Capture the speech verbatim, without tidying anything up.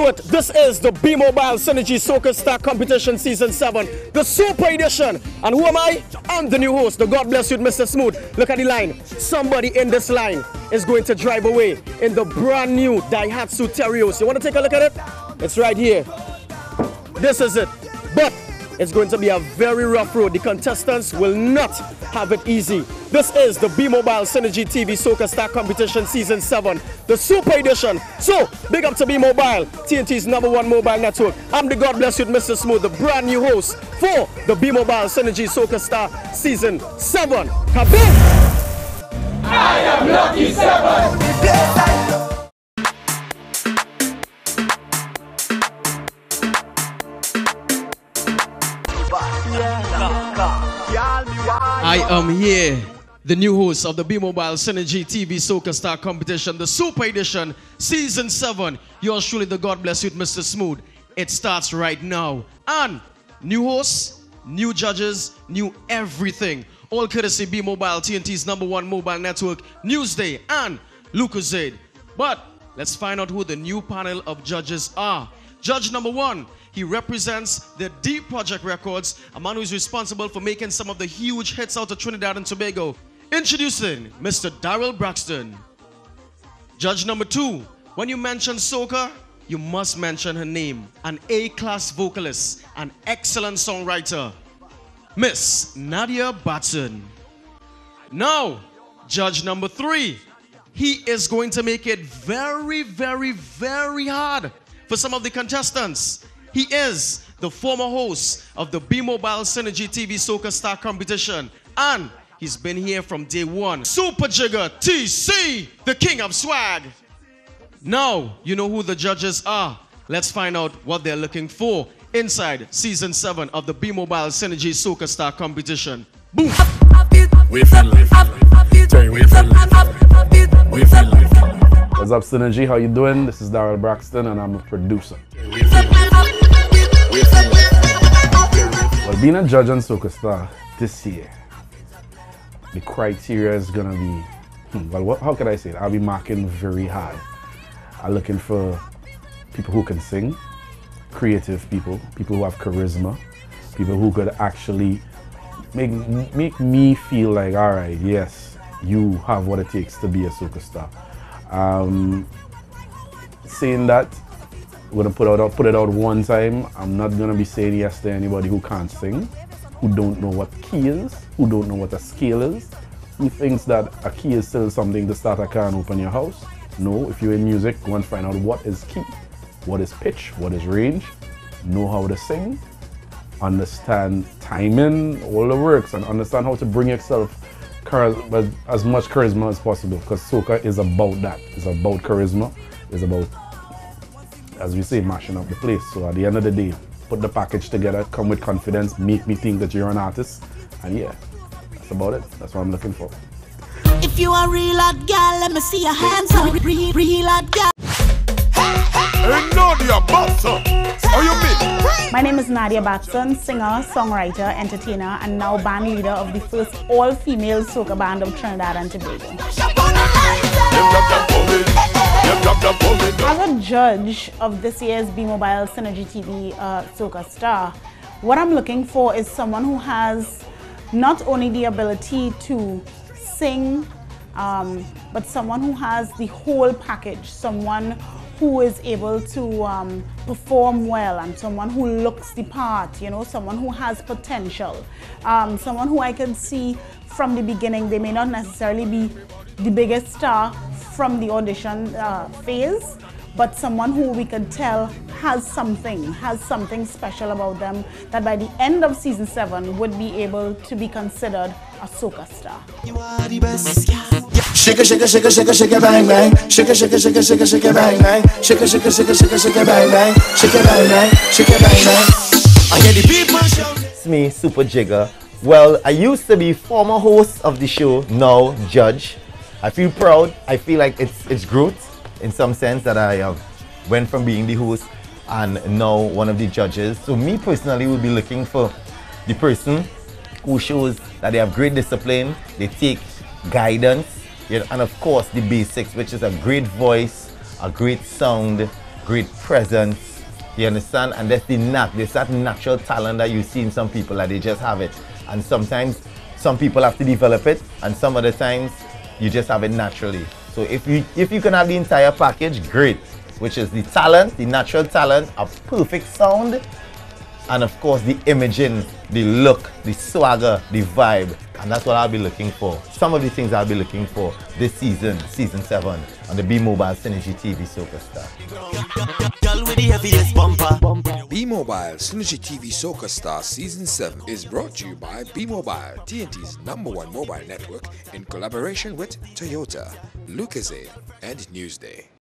to it. This is the B-Mobile Synergy Soca Star Competition Season seven, the Super Edition. And who am I? I'm the new host, the God Bless You, Mister Smooth. Look at the line. Somebody in this line is going to drive away in the brand new Daihatsu Terios. You want to take a look at it? It's right here. This is it. But it's going to be a very rough road. The contestants will not have it easy. This is the B-Mobile Synergy T V Soca Star Competition Season seven, the Super Edition. So, big up to B-Mobile, T N T's number one mobile network. I'm the God Bless You, Mister Smooth, the brand new host for the B-Mobile Synergy Soca Star Season seven. Kabam! I am Lucky Seven! I am here, the new host of the B-Mobile Synergy T V Soca Star Competition, the Super Edition, Season seven. Yours truly, the God Bless You, Mister Smooth. It starts right now. And new hosts, new judges, new everything. All courtesy B-Mobile, T N T's number one mobile network, Newsday, and Lucozade. But let's find out who the new panel of judges are. Judge number one. He represents the D Project Records, a man who is responsible for making some of the huge hits out of Trinidad and Tobago. Introducing Mister Daryl Braxton. Judge number two. When you mention soca, you must mention her name. An A-class vocalist, an excellent songwriter, Miss Nadia Batson. Now, judge number three. He is going to make it very, very, very hard for some of the contestants. He is the former host of the B-Mobile Synergy T V Soca Star Competition, and he's been here from day one. Super Jigger T C, the king of swag. Now, you know who the judges are. Let's find out what they're looking for inside Season seven of the B-Mobile Synergy Soca Star Competition. Boom! We feel life. Terry, we feel life. We feel life. What's up, Synergy? How you doing? This is Daryl Braxton, and I'm a producer. Well, being a judge on Soca Star this year, the criteria is gonna be, hmm, well, what, how can I say it? I'll be marking very hard. I'm looking for people who can sing, creative people, people who have charisma, people who could actually make, make me feel like, all right, yes, you have what it takes to be a Soca Star. Um, saying that, we're gonna put out put it out one time. I'm not gonna be saying yes to anybody who can't sing, who don't know what key is, who don't know what a scale is, who thinks that a key is still something to start a car and open your house. No, if you're in music, go and find out what is key, what is pitch, what is range, know how to sing, understand timing, all the works, and understand how to bring yourself but as much charisma as possible, because soca is about that. It's about charisma. It's about, as we say, mashing up the place. So at the end of the day, put the package together, come with confidence, make me think that you're an artist, and yeah, that's about it. That's what I'm looking for. If you are real hot girl, let me see your hands up. Real, real hot girl. Hey, Nadia Batson! How you mean? My name is Nadia Batson, singer, songwriter, entertainer, and now band leader of the first all-female soca band of Trinidad and Tobago. As a judge of this year's B-Mobile Synergy T V uh, Soca Star, what I'm looking for is someone who has not only the ability to sing, um, but someone who has the whole package, someone who is able to um, perform well, and someone who looks the part, you know, someone who has potential, um, someone who I can see from the beginning. They may not necessarily be the biggest star from the audition uh, phase, but someone who we can tell has something, has something special about them, that by the end of season seven would be able to be considered a soca star. You are the best. Shake it, shake it, shake it, shake it, shake it, bang, bang. Shake it, shake it, shake it, shake it, shake it, bang, bang. Shake it, shake it, shake it, shake it, shake it, bang, bang. Shake it, bang, bang. Shake it, bang, bang. I hear the people shout. It's me, Super Jigger. Well, I used to be former host of the show, now judge. I feel proud. I feel like it's it's growth in some sense that I uh, went from being the host and now one of the judges. So me personally will be looking for the person who shows that they have great discipline, they take guidance, you know, and of course the basics, which is a great voice, a great sound, great presence. You understand? And that's the nat there's that natural talent that you see in some people that they just have it. And sometimes some people have to develop it, and some other times you just have it naturally. So if you if you can have the entire package, great. Which is the talent, the natural talent, a perfect sound, and of course the imaging, the look, the swagger, the vibe. And that's what I'll be looking for. Some of the things I'll be looking for this season, season seven, on the B-Mobile Synergy T V Soca Star. B-Mobile Synergy T V Soca Star Season seven is brought to you by B-Mobile, T N T's number one mobile network, in collaboration with Toyota, Lucozade, and Newsday.